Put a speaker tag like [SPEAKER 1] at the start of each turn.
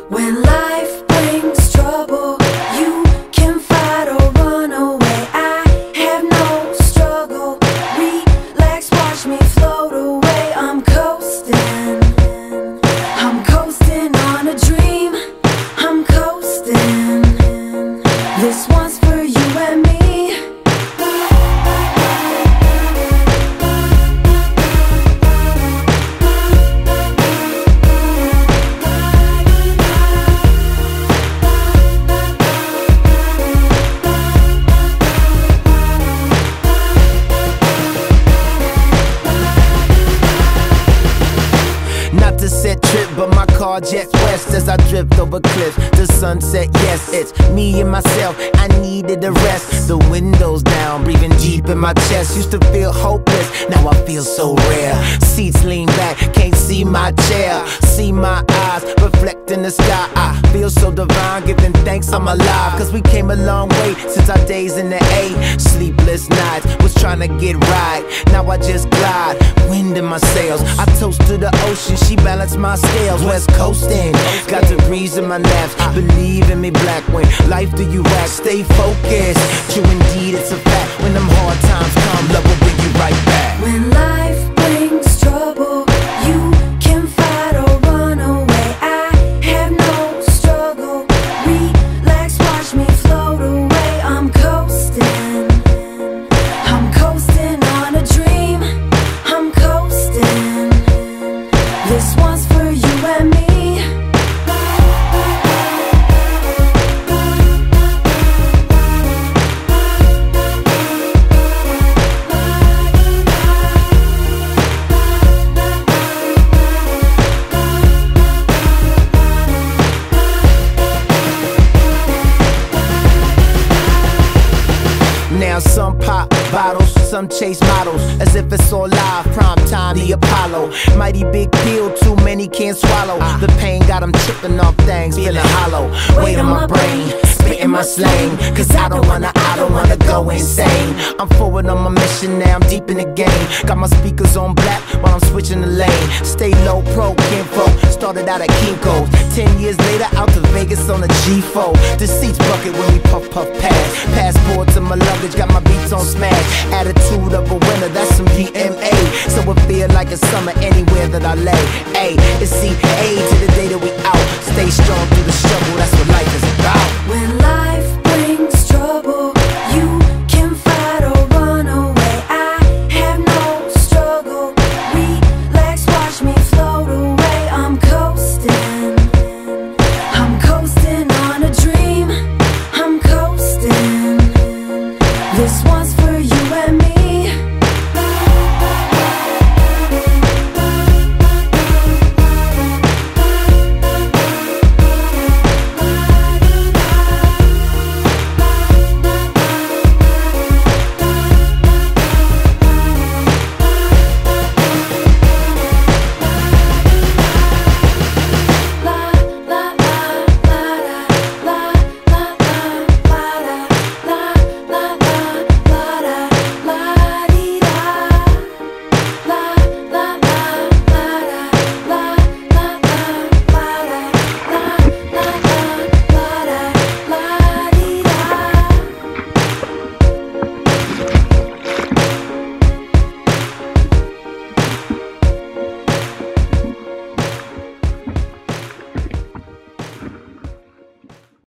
[SPEAKER 1] When life brings trouble, you can fight or run away. I have no struggle. Relax, watch me float away. I'm coasting. I'm coasting on a dream. I'm coasting. This one's for you and me.
[SPEAKER 2] Not to set trip, but my car jets west as I drift over cliffs. The sunset, yes, it's me and myself. I needed a rest. The windows down, breathing deep in my chest. Used to feel hopeless, now I feel so rare. Seats lean back, can't see my chair. See my eyes reflect in the sky. I feel so divine, giving thanks I'm alive. Cause we came a long way since our days in the A. Sleepless nights, was trying to get right. Now I just glide, wind in my sails. I toast to the ocean, she balanced my scales. West coasting, got the breeze in my naps. Believe in me, black, when life do you act. Stay focused, true indeed it's a fact. When them hard times come, love will bring you right back.
[SPEAKER 1] When life brings trouble, you can fight or run away. I have no struggle. Relax, watch me float away. I'm coasting. I'm coasting on a dream. I'm coasting. This one's for you and me.
[SPEAKER 2] Now some pop bottles, some chase models, as if it's all live, prime time, the Apollo. Mighty big pill, too many can't swallow. The pain got them tripping off things, feeling hollow. Weight on my brain, spitting my slang. Cause I don't wanna go insane. I'm forward on my mission now, I'm deep in the game. Got my speakers on black while I'm switching the lane. Stay low, pro, kinfolk, started out at Kinko's. 10 years later, out to Vegas on a G4. The seats bucket when we puff past. Passport to my luggage, got my beats on smash. Attitude of a winner, that's some DMA. So it feel like a summer anywhere that I lay. Ay, it's CA to the day that we out. Stay